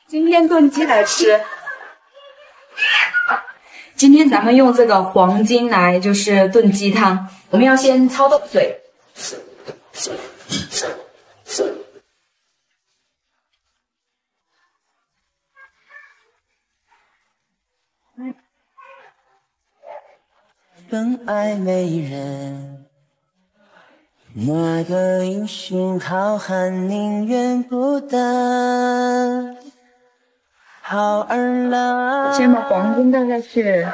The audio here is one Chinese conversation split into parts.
今天炖鸡来吃。今天咱们用这个黄金来就是炖鸡汤，我们要先焯冻水。 真爱美人，那个英雄好汉宁愿孤单。好儿郎， 先把黄金倒下去。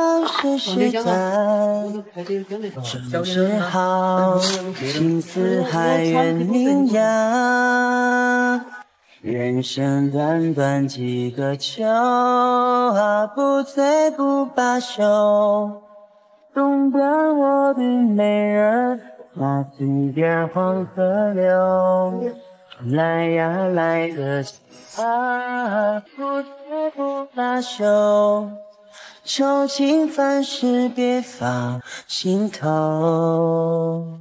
正是好，心思还愿名扬。人生短短几个秋啊，不醉不罢休。东边我的美人，那西边黄河流。来呀来个啊，不醉不罢休。愁情凡事别放心头。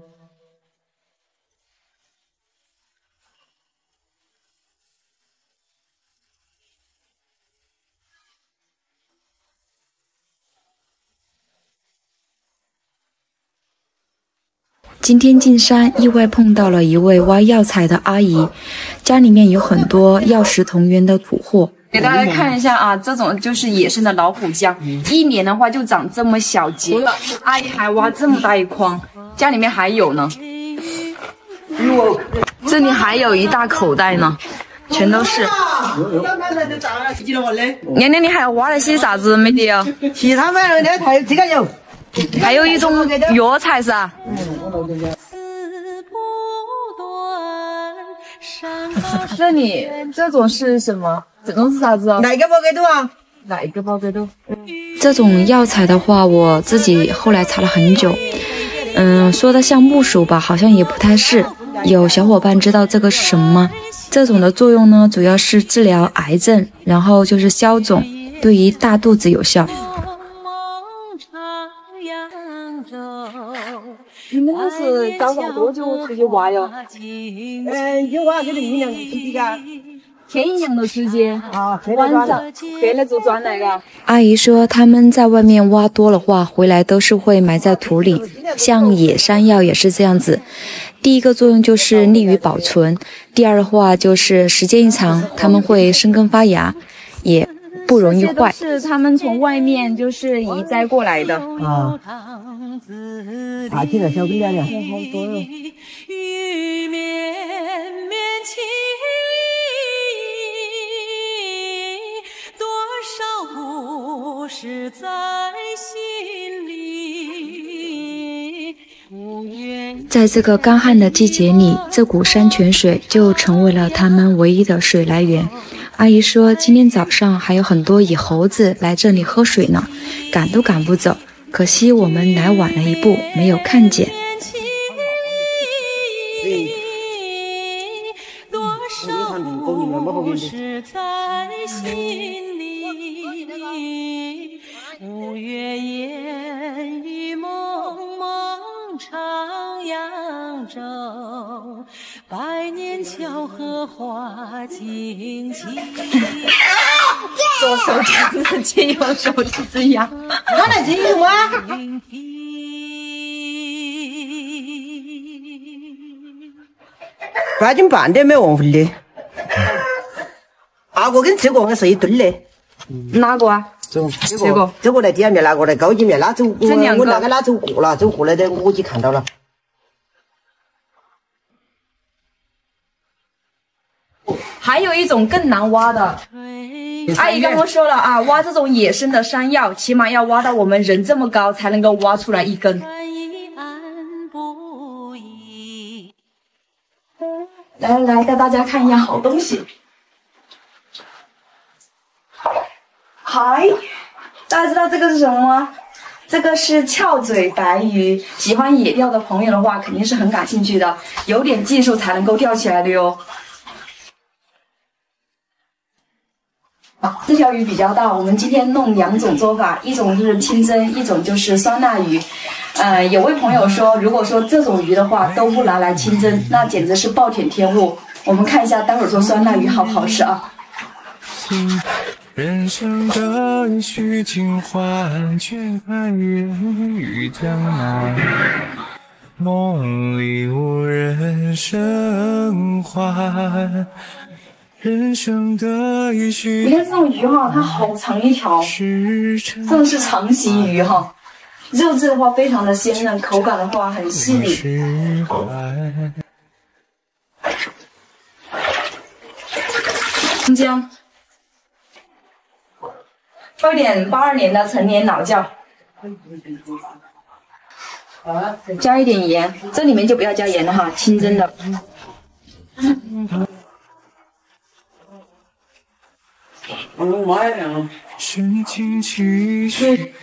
今天进山，意外碰到了一位挖药材的阿姨，家里面有很多药食同源的土货。 给大家看一下啊，这种就是野生的老虎姜，一年的话就长这么小节。阿姨还挖这么大一筐，家里面还有呢。这里还有一大口袋呢，全都是。娘娘，你还挖了些啥子没得啊？ 其他买了的还这个有。 还有一种药材是啊。这里这种是什么？这种是啥子啊？ 哪个包给度啊？ 哪一个包给度？ 这种药材的话，我自己后来查了很久，说的像木薯吧，好像也不太是。有小伙伴知道这个是什么吗？这种的作用呢，主要是治疗癌症，然后就是消肿，对于大肚子有效。 你们这是早上多久出去挖哟？ 有挖给你2天的嘎。 天一样的时间啊，晚上回来就转来个。 阿姨说，他们在外面挖多了话，回来都是会埋在土里。像野山药也是这样子，第一个作用就是利于保存，第二的话就是时间一长，它们会生根发芽，也不容易坏。 是他们从外面就是移栽过来的啊。爬起来小姑娘了， 好多哟。 是在心里。 在这个干旱的季节里，这股山泉水就成为了他们唯一的水来源。阿姨说，今天早上还有很多野猴子来这里喝水呢，赶都赶不走。可惜我们来晚了一步，没有看见。 多少故事在心里。五月烟雨蒙蒙唱扬州，百年桥和花青青。 做手机自己用手机这样， 我来这用啊。8斤半的没忘回的。阿哥跟这个是一吨的。 哪个啊？ 这个来底下面，那个来高级面，拉走我那个拉走过了，走过来的我就看到了。 还有一种更难挖的，阿姨刚刚说了啊，挖这种野生的山药，起码要挖到我们人这么高才能够挖出来一根。来来来，带大家看一样好东西。嗨，大家知道这个是什么吗？这个是翘嘴白鱼，喜欢野钓的朋友的话，肯定是很感兴趣的，有点技术才能够钓起来的哟。这条鱼比较大，我们今天弄2种做法，一种就是清蒸，一种就是酸辣鱼。有位朋友说，如果说这种鱼的话都不拿来清蒸，那简直是暴殄天物。我们看一下，待会儿做酸辣鱼好不好吃啊？ 心。人生的一曲尽欢，却甘愿于江南。梦里无人生还，人生的一曲。 你看这种鱼哈，它好长一条，真的是长鳍鱼哈。肉质的话非常的鲜嫩，口感的话很细腻。生姜，放一点82年的陈年老窖，加一点盐，这里面就不要加盐了哈，清蒸的。 深情期许，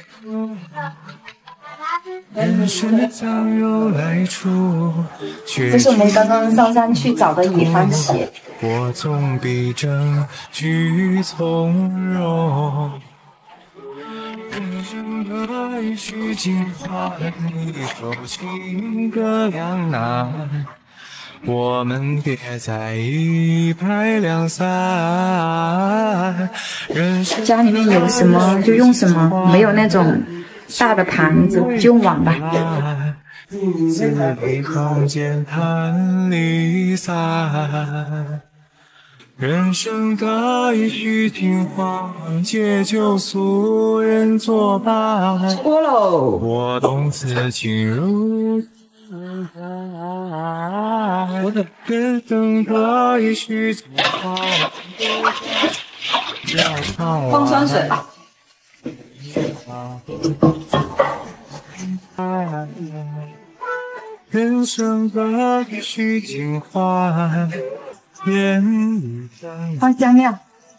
人生将有来处。 这是我们刚刚上山去找的野番茄。 我总比争举从容。人生的一曲尽欢，一首情歌两难。我们别再一拍两散。 家里面有什么就用什么，没有那种大的盘子就用碗吧。 字里行间盼离散。人生的一曲情话，借酒俗人作伴。 过喽， 我懂此情如人生的一曲情话， 放酸水吧。 人生的一曲情话。 放香料，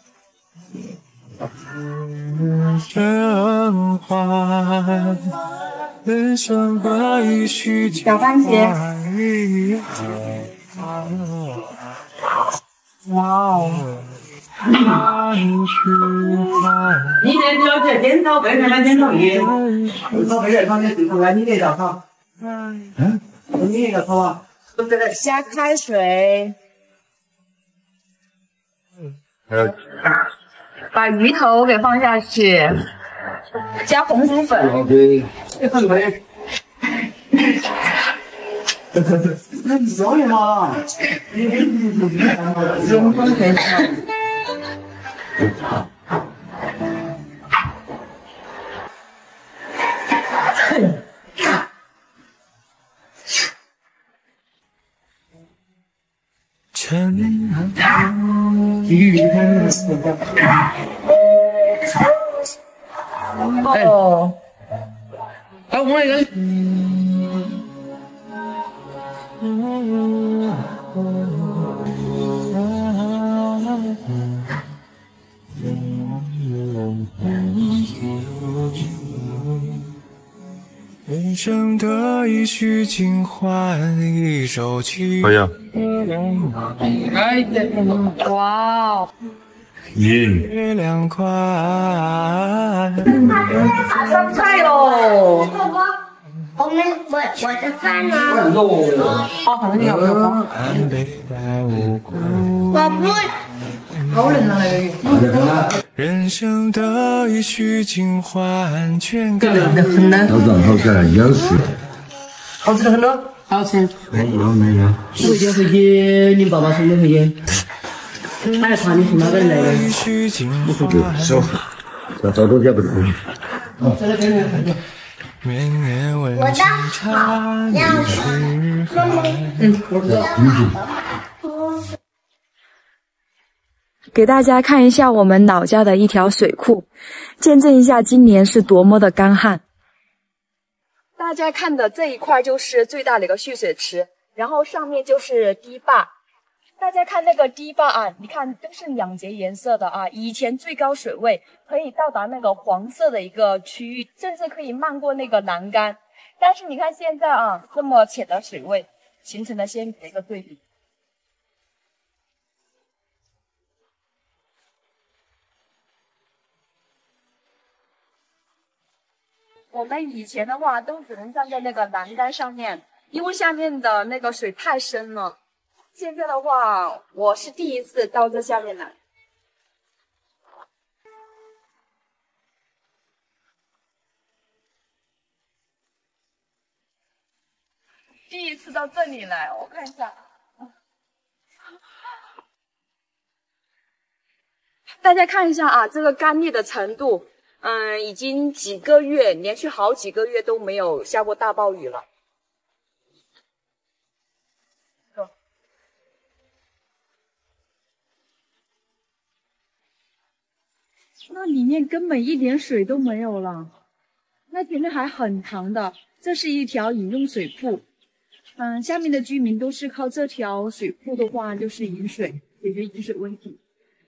生还，人生的一曲小番茄。哇哦！ 你这了解检讨为什么检讨你？讨为什么检讨啊？你这道考？你那个考啊？ 加开水。把鱼头给放下去，加红薯粉。 对，这很美。那你表演嘛？ 用风水炒。哦， 哎，我那个。 人生的一曲尽欢，一首情。 可以啊。 哇哦！ 月亮宽。 上菜喽！ 我的饭呢？ 哦，好像有没有？ 我不。 好冷啊，那个。 人生的一曲尽欢，全感好长好看，养死。好吃的很多。好吃。没有。回去你爸爸送的回去。哎，查你是哪个人来的？我回去收。这早都见不得。 绵绵问情长， 给大家看一下我们老家的一条水库，见证一下今年是多么的干旱。大家看的这一块就是最大的一个蓄水池，然后上面就是堤坝。大家看那个堤坝啊，你看都是两节颜色的啊。以前最高水位可以到达那个黄色的一个区域，甚至可以漫过那个栏杆。但是你看现在啊，这么浅的水位，形成了鲜明的一个对比。我们以前的话都只能站在那个栏杆上面，因为下面的那个水太深了。现在的话，我是第一次到这下面来。 第一次到这里来，我看一下。大家看一下啊，这个干裂的程度，已经几个月，连续好几个月都没有下过大暴雨了。那里面根本一点水都没有了，那前面还很长的，这是一条饮用水库。下面的居民都是靠这条水库的话，就是饮水，解决饮水问题。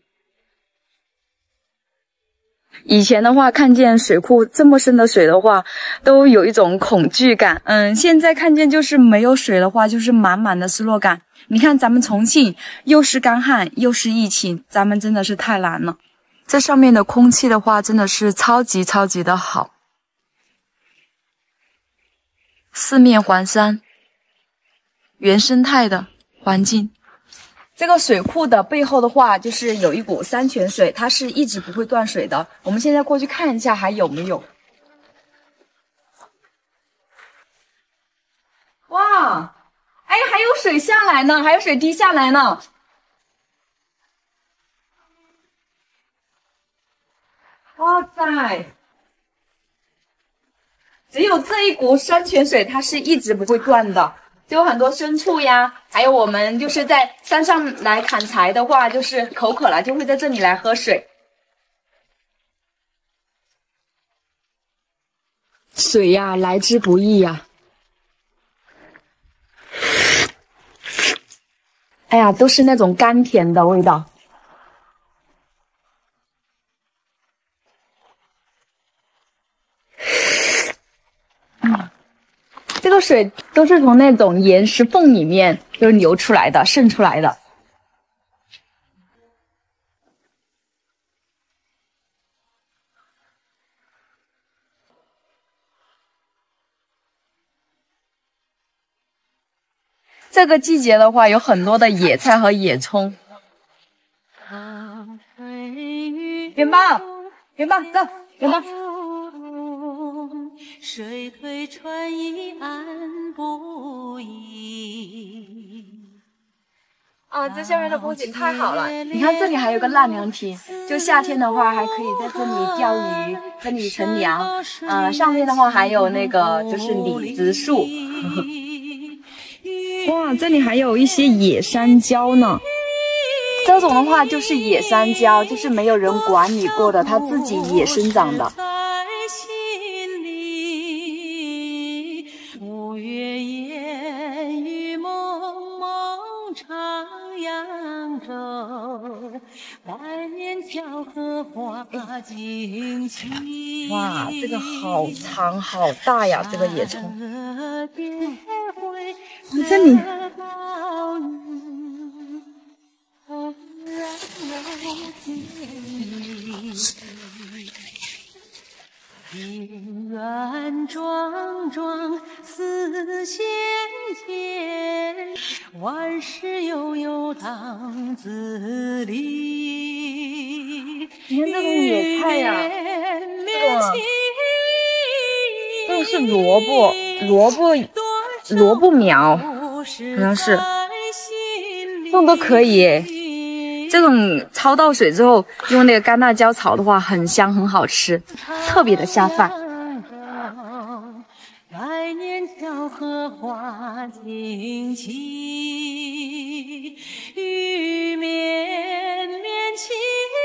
以前的话，看见水库这么深的水的话，都有一种恐惧感。现在看见就是没有水的话，就是满满的失落感。你看咱们重庆又是干旱又是疫情，咱们真的是太难了。这上面的空气的话，真的是超级的好，四面环山，原生态的环境。这个水库的背后的话，就是有一股山泉水，它是一直不会断水的。我们现在过去看一下还有没有。哇，哎，还有水下来呢，还有水滴下来呢。哇塞！只有这一股山泉水，它是一直不会断的。就有很多牲畜呀，还有我们就是在山上来砍柴的话，就是口渴了，就会在这里来喝水。水呀，来之不易呀。哎呀，都是那种甘甜的味道。这个水都是从那种岩石缝里面就是流出来的，渗出来的。这个季节的话，有很多的野菜和野葱。元宝，元宝，走，元宝。水推船移岸不移。啊，这下面的风景太好了！你看这里还有个纳凉亭，就夏天的话还可以在这里钓鱼，这里乘凉。上面的话还有那个就是李子树。哇，这里还有一些野山椒呢。这种的话就是野山椒，就是没有人管理过的，它自己野生长的。哇，这个好长好大呀，这个野葱。这里。庭院桩桩似仙间，万事悠悠当自理。你看这种野菜呀，这个是萝卜苗，好像是，这种都可以耶。这种焯到水之后，用那个干辣椒炒的话，很香，很好吃，特别的下饭。百年桥荷花尽起，玉绵绵情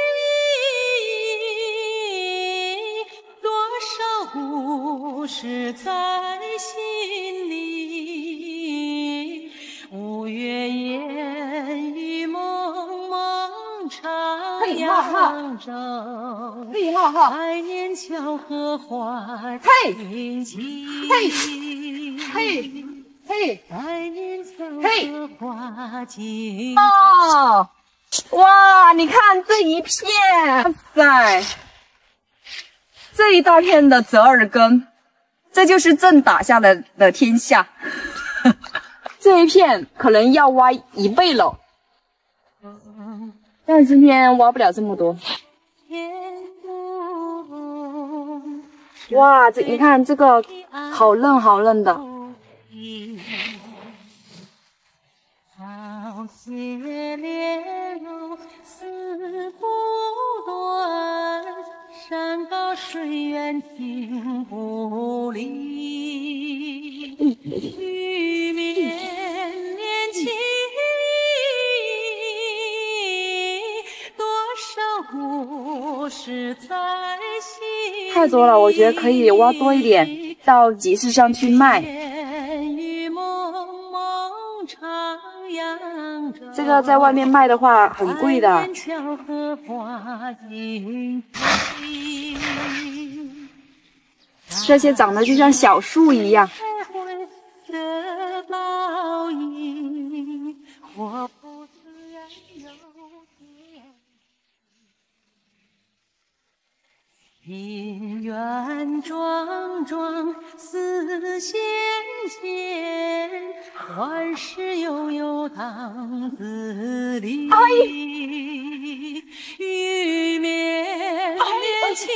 意，多少故事在心里。五月烟雨蒙蒙徜徉中，百年桥荷花尽起。百年桥荷花尽。哦，哇！你看这一片，哇塞，这一大片的折耳根，这就是朕打下来的天下。这一片可能要挖1倍了，但是今天挖不了这么多。哇，你看这个好嫩好嫩的。 铁链如丝不断，山高水远听不离。玉面念情意，多少故事在心。 太多了，我觉得可以挖多一点，到集市上去卖。这个在外面卖的话很贵的。这些长得就像小树一样。 庭院桩桩似仙间，万事悠悠当自理。玉面念情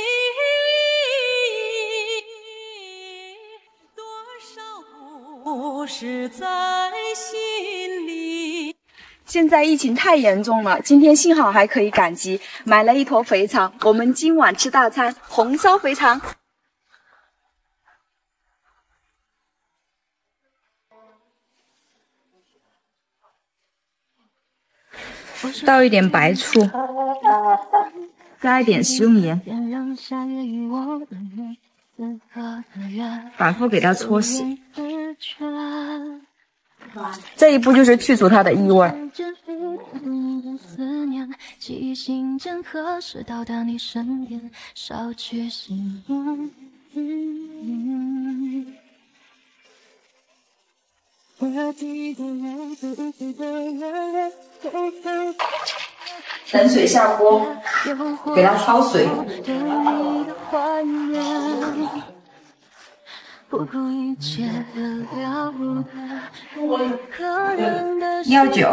意，多少故事在心里。 现在疫情太严重了，今天幸好还可以赶集，买了一坨肥肠，我们今晚吃大餐，红烧肥肠。倒一点白醋，加一点食用盐，反复给它搓洗。这一步就是去除它的异味。冷水下锅，给它焯水。料酒，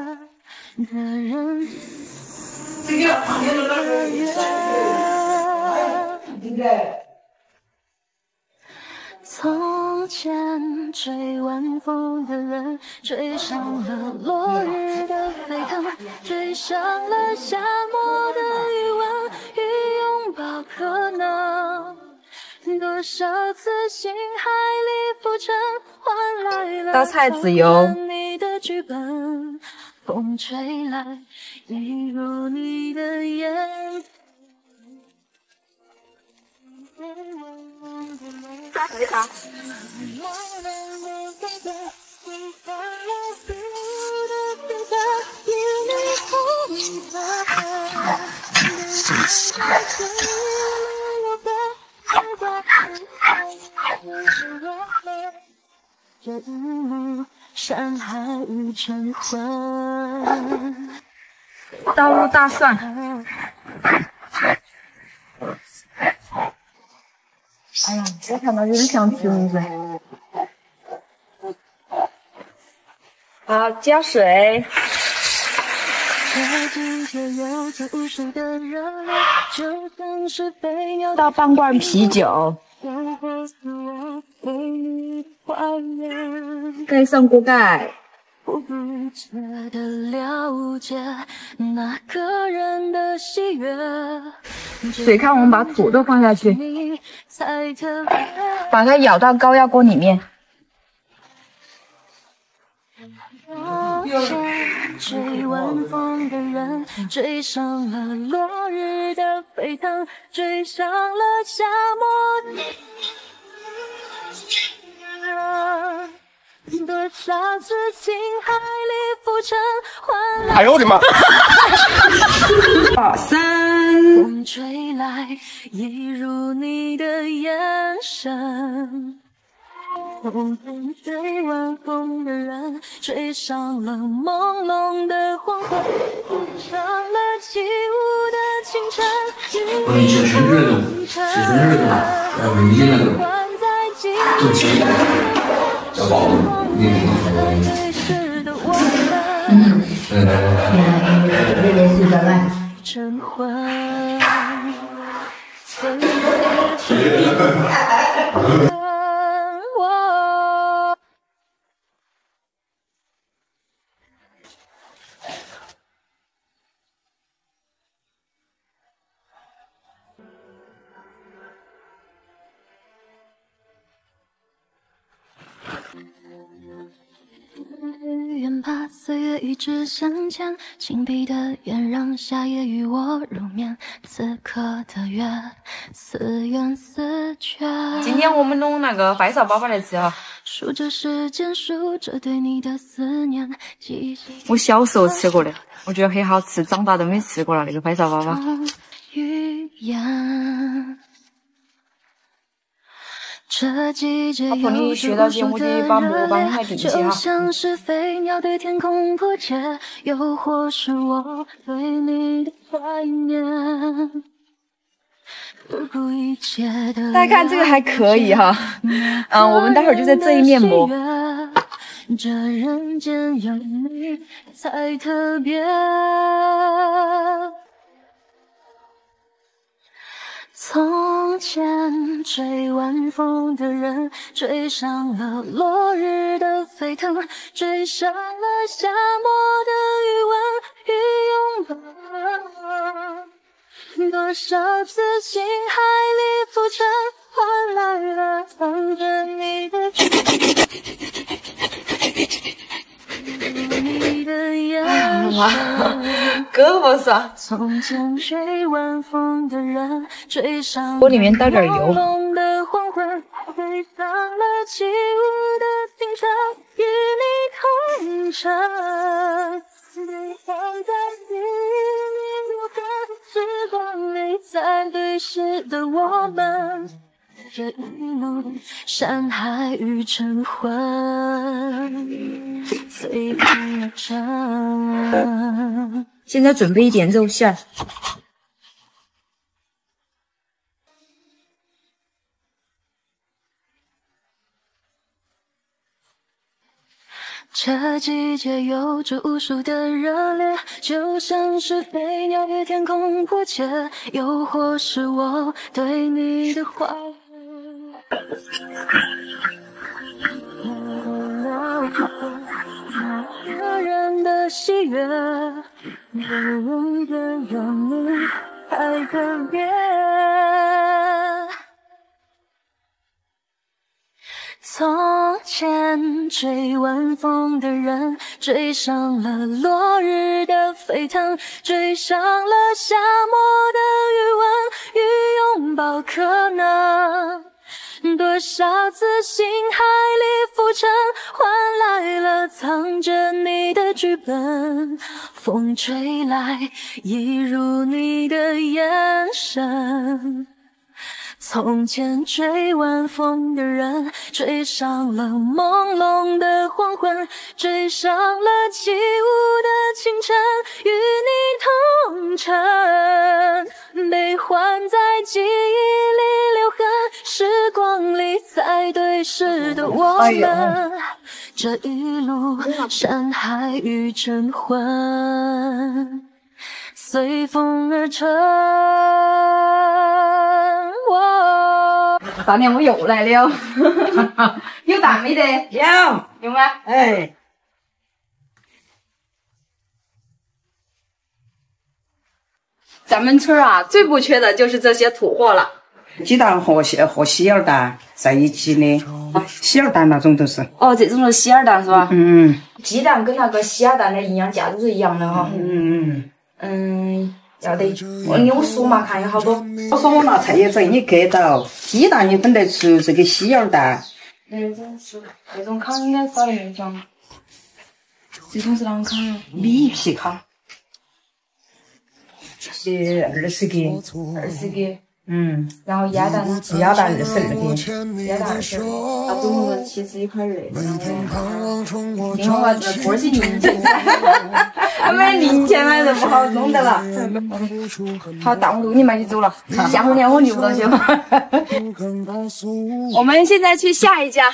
从前追晚风的人，追上了落日的沸腾，追上了夏末的余温与拥抱可能。多少次心海里浮沉，换来了倒菜籽油。 你的剧本，风吹来，一如你的眼。 加回它。 这一路山海与晨昏， 倒入大蒜，哎呀，我看到有点像瓶子。好，加水。倒半罐啤酒。盖上锅盖。水开，我们把土豆放下去，把它舀到高压锅里面。 追晚风的人，追上了落日的沸腾，追上了夏末的多少次情海里浮沉，换来。 哎呦我的妈！ 风吹来，一如你的眼神。追晚风的人，追上了朦胧的黄昏，追上了起舞的清晨。 我以前全是那种，写成那个文艺那种，就写要保护那晨昏。 一直向前，紧闭的眼让夏夜与我入眠。此刻的月，似圆似缺。 今天我们弄那个白臊粑粑来吃哈。 数着时间，数着对你的思念。 我小时候吃过的，我觉得很好吃，长大都没吃过了那个白臊粑粑。 语言。这季节有着无数的热烈，就像是飞鸟对天空破切，又或是我对你的怀念。不顾一切的大家看这个还可以哈，我们待会儿就在这一面磨。 这人间有你才特别。从前追晚风的人，追上了落日的沸腾，追上了夏末的余温与拥抱。多少次心海里浮沉，换来了藏着你的你的眼神。 胳膊上。 从前追晚风的人，追上我里面倒点油。 朦胧的黄昏，追上了起舞的清晨，与你同尘。被放在记忆里留痕，时光里在对视的我们。这一路山海与晨昏，随风而沉。 现在准备一点肉馅儿。 这季节有着无数的热烈，就像是飞鸟与天空破切，又或是我对你的怀念。那个人的喜悦，人人有你太特别。从前追晚风的人，追上了落日的沸腾，追上了夏末的余温与拥抱可能。多少次心海里浮沉，换来了藏着你的剧本。风吹来，一如你的眼神。从前追晚风的人，追上了朦胧的黄昏，追上了起舞的清晨，与你同尘。被唤在记忆里留痕，时光里在对视的我们。这一路山海与晨昏，随风而沉。 大娘，我又来了，有蛋没得？有吗？ 哎， 咱们村啊，最不缺的就是这些土货了。 鸡蛋和希尔蛋在一起的，希尔蛋那种都是。 哦，这种是希尔蛋是吧？ 嗯。 鸡蛋跟那个希尔蛋的营养价值是一样的哈。要得，你我数嘛，看有好多。 我说我拿菜叶子你给到，鸡蛋你分得出这个希尔蛋。 那种糠应该少了那种。这种是啷糠啊？ 米皮糠。是20个。 20个。 然后鸭蛋呢？ 鸭蛋22个。 鸭蛋22个，那总共71块2。另外这锅是零钱噻，买零钱买的不好弄的了。好，大红豆你买起走了，下回连我留不到去。我们现在去下一家。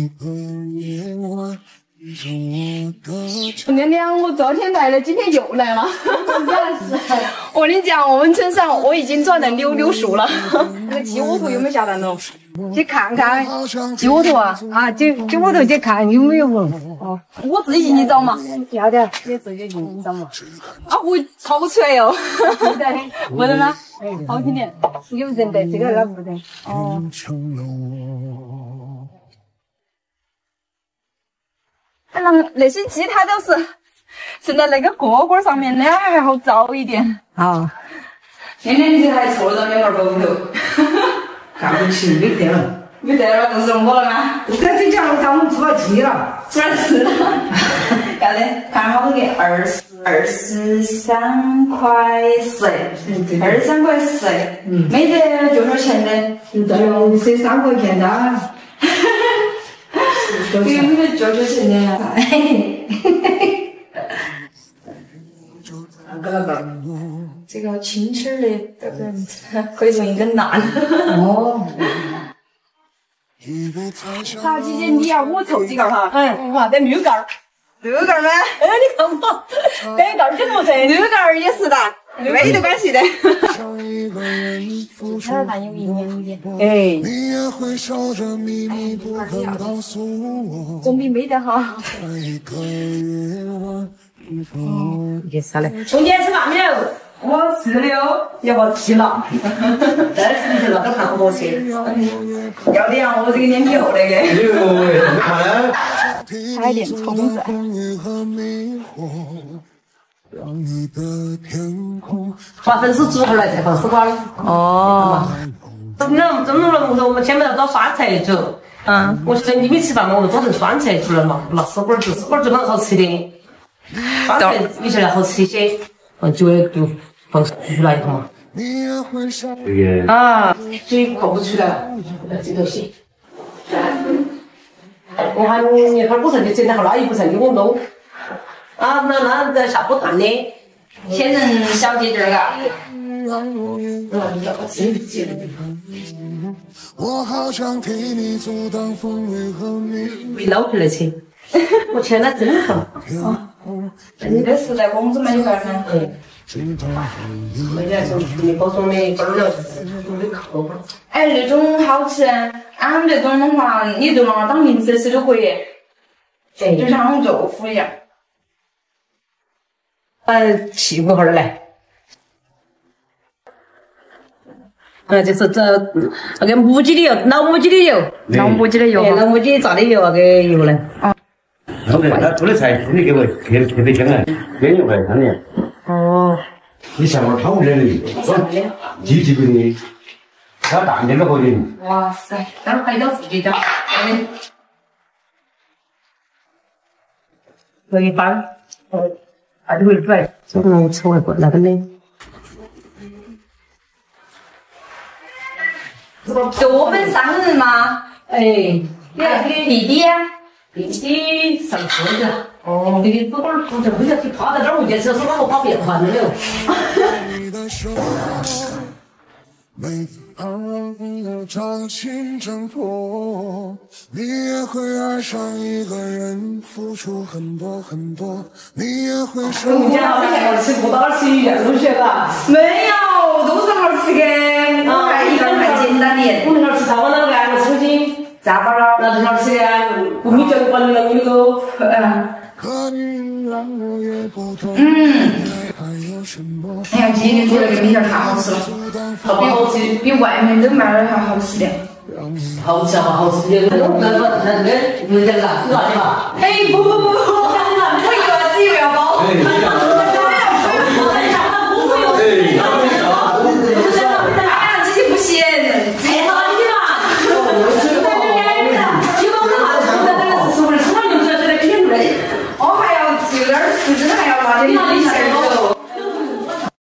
娘娘，我昨天来了，今天又来了。我跟你讲，我们村上我已经赚了溜数了。那个鸡窝头有没有下蛋喽？ 去看看鸡窝头啊！ 鸡窝头去看有没有哦，我自己进去找嘛。 要的，你自己进去找嘛。 我掏不出来哟。不能吗？好听点。 有人的，这个那不得。 哦。那些其他都是盛在那个锅锅上面，那样还好糟一点。 好， 天天你这还凑到2个狗头， 干不起，没得了。 没得了，就是我了吗？ 这讲咱们做鸡了， 出来吃了。干的，看好多个23块10，23块10，没得多少钱的， 这用13块钱的。 没得多少钱的。这个轻轻的，可以用一根烂。 哦。 好，姐姐，你要我凑几个哈？哇，得6个。6个吗？ 你看我，这个就不成 ，6个也是的，没得关系的。 它但有一点。 哎。 总比没得好。 也是嘞。中间吃饭没有？ 我吃了哟，要不吃了？ 但是你那个看不多吃。 要的呀，我这个脸皮厚那个。 还有点虫子。 把粉丝煮回来再放丝瓜的。 哦。 我们前面要找酸菜煮。我说你没吃饭嘛，我们做成酸菜煮了嘛，拿丝瓜煮，丝瓜煮蛮好吃的。酸菜比起来好吃一些，就放出来一头嘛。啊，水放不出来，这头洗。我喊你哈不成就整得好，那一不成给我弄。啊，那下不断的， 先成小姐姐嘎。 没捞回来吃，我天，那真好。 你这是在工资买一份呢？ 没得说你包装的包料都没靠谱。 哎，那种好吃，俺们这种的话，你就拿它当零食吃都可以，就像那种豆腐一样。 气不好的来。就是这那个母鸡的油，老母鸡的油， 老母鸡的油， 老母鸡炸的油那个油呢。 他做的菜，你给我特别香啊，原油还香的。 哦。 你像我炒的那个，几个的，他大点都可以。 哇塞，待会儿还要自己的。 我一般，还是会煮来，吃外国那个的。 就我们3个人吗？ 哎， 你还给弟弟呀？ 弟弟上课去了。哦。弟弟不管不就不要去趴在那儿，我就是说我跑别换了哟。 每当掌心挣脱，你也会爱上一个人，付出很多很多，你也会受。 你家好像吃不到吃一样东西吧？ 没有，都是好吃的。我还一个人还简单点。 我们那吃菜，我那个按个抽筋， 咋巴了？ 那就好吃的，不米酒管了你都。 哎呀，今天做那个米线太好吃了，比外面都卖的还好吃点。 好吃好吃的，那个不是那个是啥的吧？ 哎，不，我以为是油包。